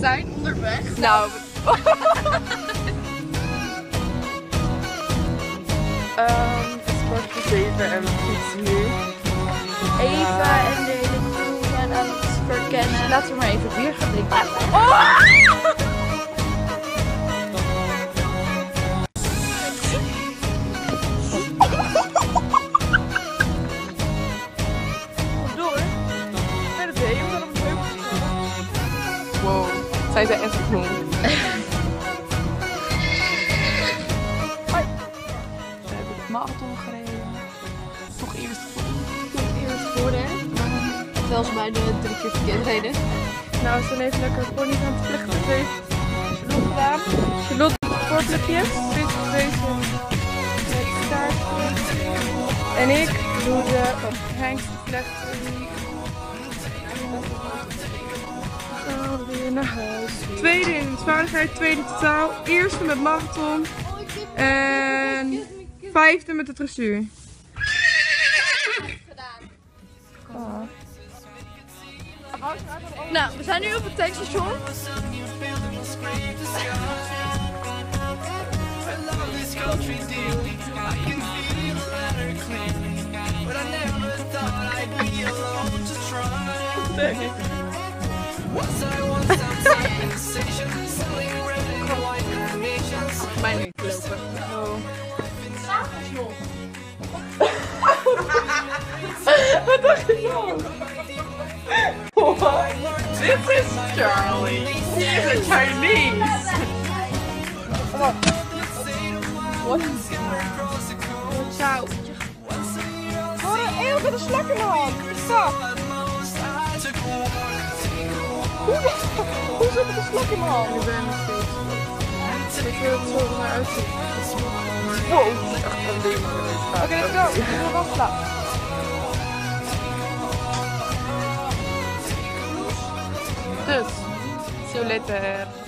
zijn onderweg. Nou. Het is kwart voor 7 en we fietsen nu. Eva en de hele crew zijn aan het verkennen. Laten we maar even bier gaan drinken. Oh! Wow, zij zijn echt moe. We hebben de marathon gereden. Toch eerst voor, hè? Terwijl ze mij de 3 keer verkeerd reden. Nou, we zijn even lekker pony aan het vluchten. Dat heeft Charlotte gedaan. Charlotte doet het voorvluchtje. Chris is bezig met staart. En ik doe de hengstenvlechten. Weer naar huis. Tweede in zwaardigheid, tweede totaal. Eerste met marathon. En 5e met de dressuur. Oh. Nou, we zijn nu op het tankstation. Mij niet lopen. Oh. Wat dacht je nou? This is Charlie. He's a Chinese. What? Ciao. Oh, een eeuw met een slak in mijn hand. Stop. Hoe zit er een slak in mijn hand? Ik ben nog steeds. Ik wil het zo er maar uitzien. Wow. Oké, let's go. Ik wil wel slapen. Dus, see you later.